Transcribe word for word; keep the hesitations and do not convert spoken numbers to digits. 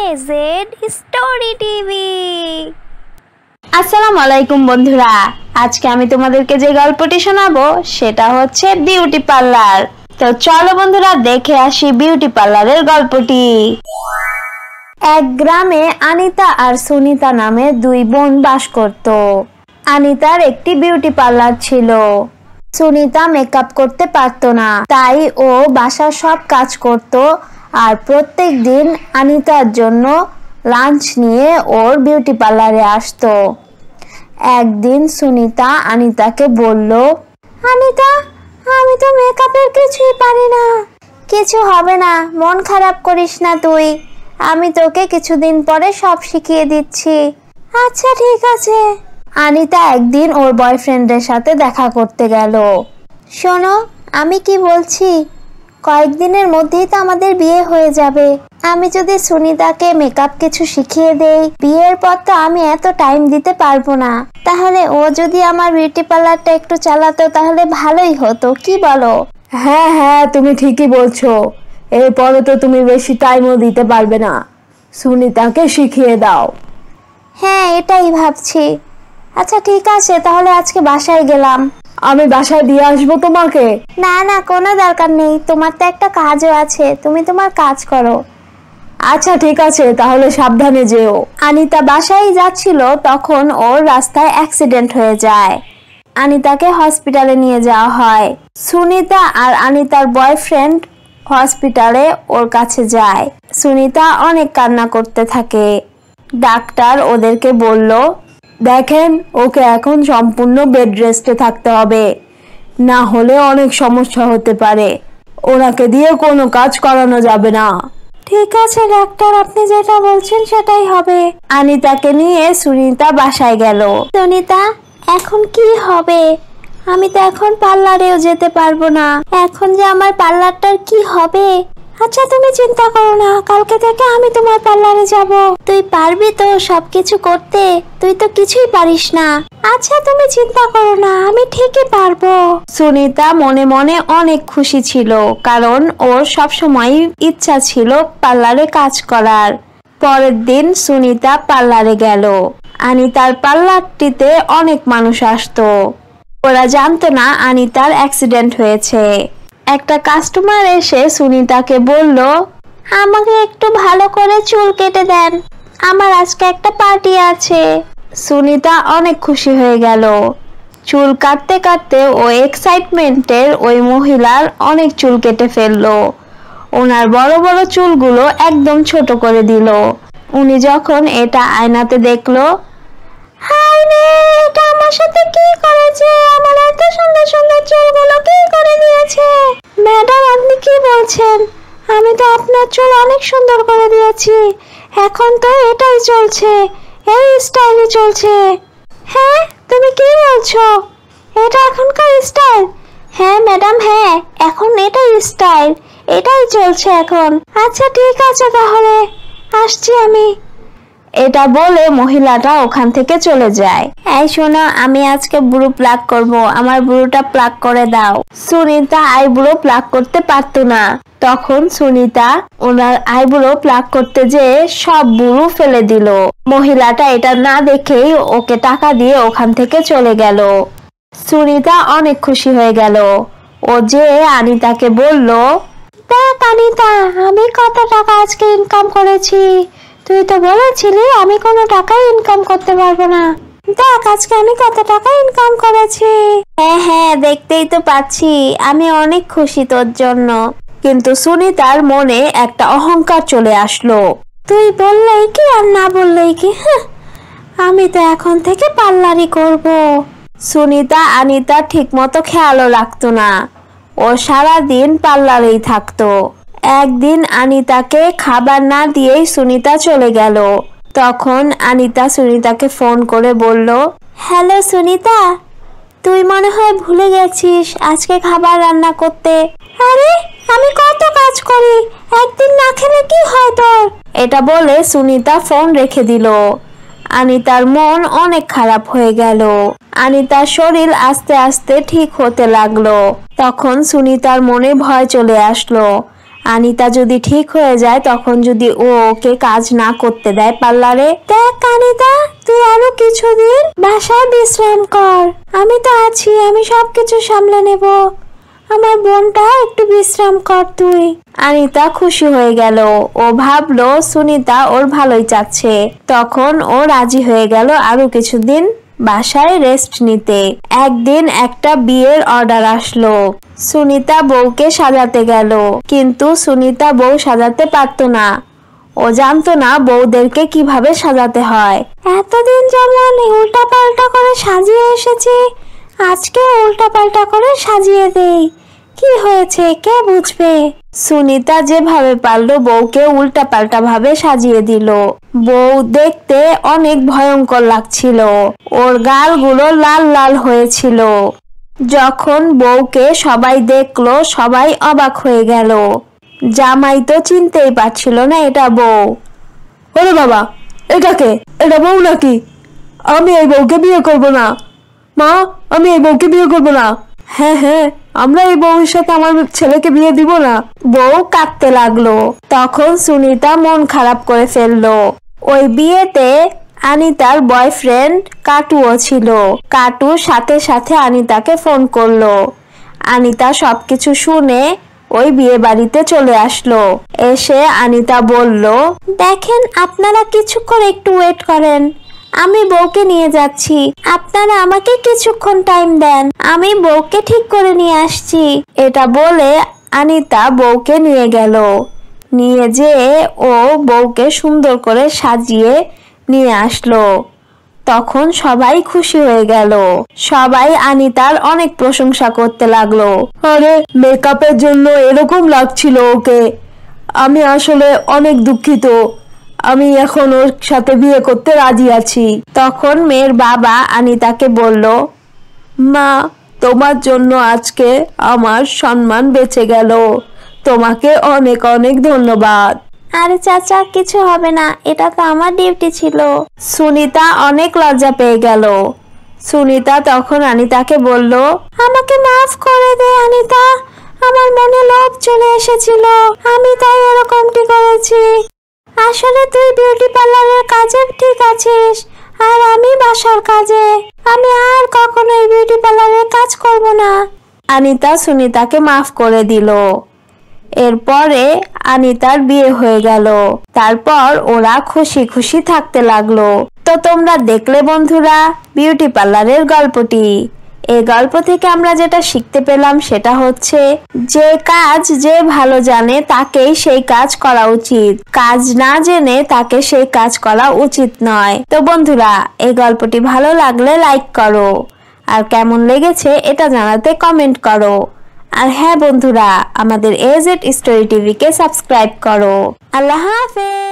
Z story TV. আসসালামু আলাইকুম বন্ধুরা, আজকে আমি তোমাদেরকে যে গল্পটি শোনাবো সেটা হচ্ছে বিউটি পার্লার। তো চলো বন্ধুরা দেখে আসি বিউটি পার্লারের গল্পটি। এক গ্রামে আনিতা আর সুনিতা নামে দুই বোন বাস করত। আনিতার একটি বিউটি পার্লার ছিল। সুনিতা মেকআপ করতে পারতো না, তাই ও বাসার সব কাজ করত আর প্রত্যেক দিন আনিতার জন্য লাঞ্চ নিয়ে ওর বিউটি পার্লারে আসতো। একদিন সুনিতা আনিতাকে বলল, আনিতা, আমি তো মেকআপের কিছুই পারি না। কিছু হবে না, মন খারাপ করিস না তুই, আমি তোকে কিছুদিন পরে সব শিখিয়ে দিচ্ছি। আচ্ছা ঠিক আছে। আনিতা একদিন ওর বয়ফ্রেন্ডের সাথে দেখা করতে গেল। শোনো, আমি কি বলছি, কয়েকদিনের মধ্যেই তো আমাদের বিয়ে হয়ে যাবে। আমি যদি সুনিতাকে মেকআপ কিছু শিখিয়ে দেই, বিয়ের পর তো আমি এত টাইম দিতে পারবো না। তাহলে ও যদি আমার বিউটি পার্লারটা একটু চালাতো তাহলে ভালোই হতো, কি বলো? হ্যাঁ হ্যাঁ, তুমি ঠিকই বলছো। এরপরে তো তুমি বেশি টাইমও দিতে পারবে না, সুনিতাকে শিখিয়ে দাও। হ্যাঁ, এটাই ভাবছি। আচ্ছা ঠিক আছে, তাহলে আজকে বাসায় গেলাম। আমি বাসায় দিয়ে আসবো তোমাকে? না না, কোনো দরকার নেই, তোমার তো একটা কাজও আছে, তুমি তোমার কাজ করো। আচ্ছা ঠিক আছে, তাহলে সাবধানে যেও। আনিতা বাসায় যাচ্ছিল, তখন ওর রাস্তায় অ্যাক্সিডেন্ট হয়ে যায়। আনিতাকে হসপিটালে নিয়ে যাওয়া হয়। সুনিতা আর আনিতার বয়ফ্রেন্ড হসপিটালে ওর কাছে যায়। সুনিতা অনেক কান্না করতে থাকে। ডাক্তার ওদেরকে বলল, দেখেন, ওকে এখন সম্পূর্ণ বেড রেস্টে থাকতে হবে, না হলে অনেক সমস্যা হতে পারে। ওনাকে দিয়ে কোনো কাজ করানো যাবে না। ঠিক আছে ডাক্তার, আপনি যেটা বলছেন সেটাই হবে। আনিতাকে নিয়ে সুনিতা বাসায় গেল। সুনিতা, এখন কি হবে? আমি তো এখন পার্লারেও যেতে পারবো না। এখন যে আমার পার্লারটার কি হবে? আচ্ছা তুমি চিন্তা করো না, কালকে থেকে আমি তোমার পার্লারে যাব। তুই পারবি তো সবকিছু করতে? তুই তো কিছুই পারিস না। আচ্ছা তুমি চিন্তা করো না, আমি ঠিকই পারবো। সুনিতা মনে মনে অনেক খুশি ছিল, কারণ ওর সবসময় ইচ্ছা ছিল পার্লারে কাজ করার। পরের দিন সুনিতা পার্লারে গেল। আনিতার পার্লারটিতে অনেক মানুষ আসতো। ওরা জানতো না আনিতার অ্যাক্সিডেন্ট হয়েছে। একটা কাস্টমার এসে সুনিতাকে বলল, আমাকে একটু ভালো করে চুল কেটে দেন, আমার আজকে একটা পার্টি আছে। সুনিতা অনেক খুশি হয়ে গেল। চুল কাটতে কাটতে ও এক্সাইটমেন্টের ওই মহিলার অনেক চুল কেটে ফেললো। ওনার বড় বড় চুলগুলো একদম ছোট করে দিল। উনি যখন এটা আয়নাতে দেখলো, হায় রে, এটা আমার সাথে কি করেছে? আমার এত সুন্দর সুন্দর চুলগুলো কি করে দিয়েছে? ম্যাডাম, আপনি কি বলছেন? আমি তো আপনার চুল অনেক সুন্দর করে দিয়েছি, এখন তো এটাই চলছে, এই স্টাইলই চলছে। হ্যাঁ, তুমি কি বলছো? এটা এখনকার স্টাইল? হ্যাঁ ম্যাডাম, হ্যাঁ, এখন এটাই স্টাইল, এটাই চলছে এখন। আচ্ছা ঠিক আছে, তাহলে আসছি আমি। এটা বলে মহিলাটা ওখান থেকে চলে যায়। এই শোনো, আমি আজকে ব্রু প্লাক করব, আমার ব্রুটা প্লাক করে দাও। সুনিতা আইব্রো প্লাক করতে পারতো না। তখন সুনিতা ওনার আইব্রো প্লাক করতে যেয়ে সব ব্রু ফেলে দিল। মহিলাটা এটা না দেখেই ওকে টাকা দিয়ে ওখান থেকে চলে গেল। সুনিতা অনেক খুশি হয়ে গেল। ও যে আনিতাকে বলল, দেখ আনিতা, আমি কত টাকা আজকে ইনকাম করেছি। তুই তো বলেছিলি আমি কোনো টাকাই ইনকাম করতে পারবো না, দেখ আজকে আমি কত টাকা ইনকাম করেছি। হ্যাঁ হ্যাঁ, দেখতেই তো পাচ্ছি, আমি অনেক খুশি তোর জন্য। কিন্তু সুনিতার মনে একটা অহংকার চলে আসলো। তুই বললেই কি আর না বললেই কি, হ্যাঁ, আমি তো এখন থেকে পার্লারই করব। সুনিতা আনিতা ঠিক মতো খেয়ালও রাখতো না। ও সারাদিন পার্লারেই থাকতো। একদিন আনিতাকে খাবার না দিয়েই সুনিতা চলে গেল। তখন আনিতা সুনিতাকে ফোন করে বলল, হ্যালো সুনিতা, তুই মনে হয় ভুলে গেছিস আজকে খাবার রান্না করতে। আরে আমি কত কাজ করি, একদিন না খেলে কি হয় তোর? এটা বলে সুনিতা ফোন রেখে দিল। আনিতার মন অনেক খারাপ হয়ে গেল। আনিতার শরীর আস্তে আস্তে ঠিক হতে লাগলো। তখন সুনিতার মনে ভয় চলে আসলো। আনিতা যদি ঠিক হয়ে যায় তখন যদি ও ওকে কাজ না করতে দেয় পার্লারে। দেখ আনিতা, তুই আরো কিছুদিন বাসায় বিশ্রাম কর, আমি তো আছি, আমি সবকিছু সামলে নেব। আমার বোনটা একটু বিশ্রাম কর তুই। আনিতা খুশি হয়ে গেল। ও ভাবলো সুনিতা ওর ভালোই চাচ্ছে। তখন ও রাজি হয়ে গেল আরো কিছুদিন বাসায় রেস্ট নিতে। একদিন একটা বিয়ের অর্ডার আসলো। সুনিতা বউকে সাজাতে গেল, কিন্তু সুনিতা বউ সাজাতে পারতো না। ও জানতো না বউদেরকে কিভাবে সাজাতে হয়। এতদিন যেমন উল্টা পাল্টা করে সাজিয়ে এসেছি, আজকে উল্টা পাল্টা করে সাজিয়ে দেই, কি হয়েছে কে বুঝবে। সুনিতা যেভাবে পারলো বউকে উল্টা পাল্টা ভাবে সাজিয়ে দিল। বউ দেখতে অনেক ভয়ঙ্কর লাগছিল, ওর গালগুলো লাল লাল হয়েছিল। যখন বউকে সবাই দেখলো সবাই অবাক হয়ে গেল। জামাই তো চিনতেই পারছিল না এটা বউ। ওরে বাবা, এটাকে এটা বউ নাকি? আমি এই বউকে বিয়ে করব না মা, আমি এই বউকে বিয়ে করব না। হ্যাঁ হ্যাঁ, আমরা এই বউয়ের সাথে আমার ছেলেকে বিয়ে দিব না। বউ কাঁদতে লাগলো। তখন সুনিতা মন খারাপ করে ফেললো। ওই বিয়েতে আনিতার বয়ফ্রেন্ড কাটুও ছিল। কাটুর সাথে সাথে আনিতাকে ফোন করলো। আনিতা সবকিছু শুনে ওই বিয়ে বাড়িতে চলে আসলো। এসে আনিতা বলল, দেখেন আপনারা কিছুক্ষণ একটু ওয়েট করেন, আমি বউকে নিয়ে যাচ্ছি, আপনারা আমাকে কিছুক্ষণ টাইম দেন, আমি বউকে ঠিক করে নিয়ে আসছি। এটা বলে আনিতা বউকে নিয়ে গেল। নিয়ে যেয়ে ও বউকে সুন্দর করে সাজিয়ে নিয়ে আসলো। তখন সবাই খুশি হয়ে গেল। সবাই আনিতার অনেক প্রশংসা করতে লাগলো। আরে মেকআপের জন্য এরকম লাগছিল ওকে, আমি আসলে অনেক দুঃখিত। আমি এখন ওর সাথে বিয়ে করতে রাজি আছি। তখন মেয়ের বাবা আনিতাকে বলল, মা, তোমার জন্য আজকে আমার সম্মান বেঁচে গেল, তোমাকে অনেক অনেক ধন্যবাদ। আরে চাচা, কিছু হবে না, এটা তো আমার ডিউটি ছিল। সুনিতা অনেক লজ্জা পেয়ে গেল। সুনিতা তখন আনিতাকে বলল, আমাকে মাফ করে দে আনিতা, আমার মনে লোভ চলে এসেছিল, আমি তাই এরকমটি করেছি। আসলে তুই বিউটি পার্লারের কাজে ঠিক আছিস, আর আমি বাসার কাজে, আমি আর কখনো এই বিউটি পার্লারের কাজ করব না। আনিতা সুনিতাকে মাফ করে দিল। এরপরে আনিতার বিয়ে হয়ে গেল। তারপর ওরা খুশি খুশি থাকতে লাগলো। তো তোমরা দেখলে বন্ধুরা বিউটি পার্লারের গল্পটি। এই গল্প থেকে আমরা যেটা শিখতে পেলাম সেটা হচ্ছে যে কাজ যে ভালো জানে তাকেই সেই কাজ করা উচিত, কাজ না জেনে তাকে সেই কাজ করা উচিত নয়। তো বন্ধুরা এই গল্পটি ভালো লাগলে লাইক করো, আর কেমন লেগেছে এটা জানাতে কমেন্ট করো। আর হ্যাঁ বন্ধুরা, আমাদের এজেড স্টোরি টিভিকে সাবস্ক্রাইব করো। আল্লাহ হাফেজ।